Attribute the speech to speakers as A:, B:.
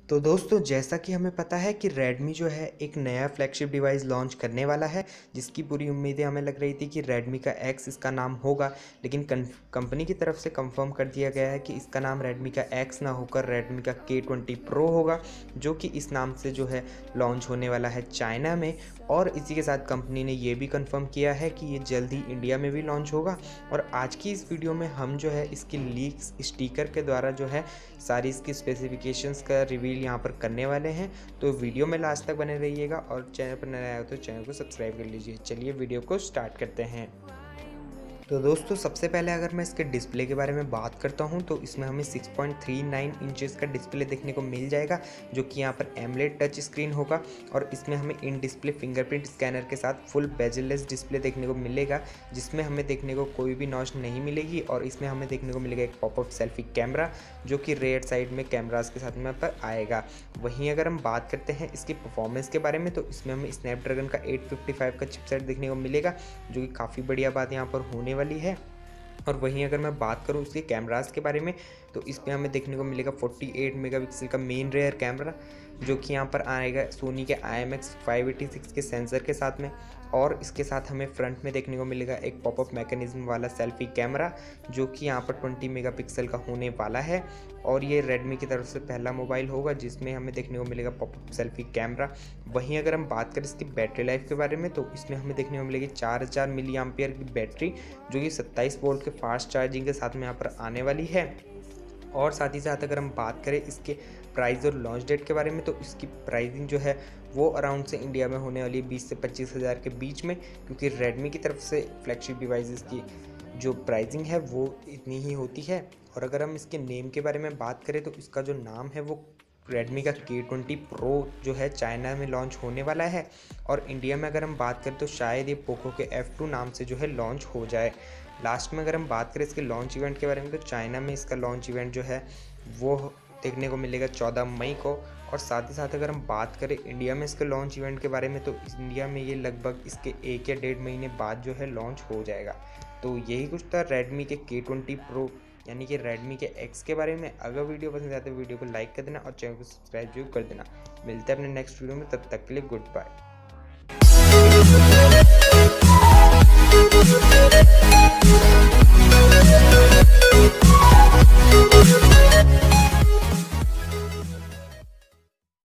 A: तो दोस्तों जैसा कि हमें पता है कि Redmi जो है एक नया फ्लैगशिप डिवाइस लॉन्च करने वाला है, जिसकी पूरी उम्मीदें हमें लग रही थी कि Redmi का X इसका नाम होगा। लेकिन कंपनी की तरफ से कंफर्म कर दिया गया है कि इसका नाम Redmi का X ना होकर Redmi का K20 Pro होगा, जो कि इस नाम से जो है लॉन्च होने वाला है चाइना में। और इसी के साथ कंपनी ने ये भी कंफर्म किया है कि ये जल्द ही इंडिया में भी लॉन्च होगा। और आज की इस वीडियो में हम जो है इसकी लीक्स स्टिकर के द्वारा जो है सारी इसकी स्पेसिफिकेशंस का रिवील यहाँ पर करने वाले हैं। तो वीडियो में लास्ट तक बने रहिएगा और चैनल पर नया हो तो चैनल को सब्सक्राइब कर लीजिए। चलिए वीडियो को स्टार्ट करते हैं। तो दोस्तों सबसे पहले अगर मैं इसके डिस्प्ले के बारे में बात करता हूं तो इसमें हमें 6.39 इंचेस का डिस्प्ले देखने को मिल जाएगा, जो कि यहां पर एमोलेड टच स्क्रीन होगा। और इसमें हमें इन डिस्प्ले फिंगरप्रिंट स्कैनर के साथ फुल बेजललेस डिस्प्ले देखने को मिलेगा, जिसमें हमें देखने को कोई भी नॉच नहीं मिलेगी। और इसमें हमें देखने को मिलेगा एक पॉपअप सेल्फी कैमरा, जो कि रेयर साइड में कैमरास के साथ में पर आएगा। वहीं अगर हम बात करते हैं इसकी परफॉर्मेंस के बारे में तो इसमें हमें स्नैपड्रैगन का 855 का चिपसेट देखने को मिलेगा, जो कि काफ़ी बढ़िया बात यहाँ पर होने वाली है। और वहीं अगर मैं बात करूँ इसके कैमरास के बारे में तो इसमें हमें देखने को मिलेगा 48 मेगापिक्सल का मेन रेयर कैमरा, जो कि यहाँ पर आएगा सोनी के IMX586 के सेंसर के साथ में। और इसके साथ हमें फ्रंट में देखने को मिलेगा एक पॉपअप मैकेनिज्म वाला सेल्फी कैमरा, जो कि यहाँ पर 20 मेगापिक्सल का होने वाला है। और ये Redmi की तरफ से पहला मोबाइल होगा जिसमें हमें देखने को मिलेगा पॉपअप सेल्फी कैमरा। वहीं अगर हम बात करें इसकी बैटरी लाइफ के बारे में तो इसमें हमें देखने को मिलेगी 4000 मिली एम्पियर की बैटरी, जो कि 27 वोल्ट के फास्ट चार्जिंग के साथ में यहाँ पर आने वाली है। और साथ ही साथ अगर हम बात करें इसके प्राइस और लॉन्च डेट के बारे में तो इसकी प्राइसिंग जो है वो अराउंड से इंडिया में होने वाली है 20 से 25 हज़ार के बीच में, क्योंकि Redmi की तरफ से फ्लैगशिप डिवाइसेस की जो प्राइसिंग है वो इतनी ही होती है। और अगर हम इसके नेम के बारे में बात करें तो इसका जो नाम है वो Redmi का K20 Pro जो है चाइना में लॉन्च होने वाला है। और इंडिया में अगर हम बात करें तो शायद ये पोको के F2 नाम से जो है लॉन्च हो जाए। लास्ट में अगर हम बात करें इसके लॉन्च इवेंट के बारे में तो चाइना में इसका लॉन्च इवेंट जो है वो देखने को मिलेगा 14 मई को। और साथ ही साथ अगर हम बात करें इंडिया में इसके लॉन्च इवेंट के बारे में तो इंडिया में ये लगभग इसके 1 या 1.5 महीने बाद जो है लॉन्च हो जाएगा। तो यही कुछ था Redmi के K20 Pro यानी कि Redmi के X के बारे में। अगर वीडियो पसंद आए तो वीडियो को लाइक कर देना और चैनल को सब्सक्राइब जरूर कर देना। मिलते हैं अपने नेक्स्ट वीडियो में, तब तक के लिए गुड बाय।